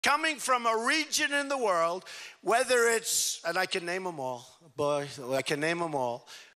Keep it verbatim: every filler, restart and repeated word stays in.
coming from a region in the world, whether it's, and I can name them all, boy, I can name them all,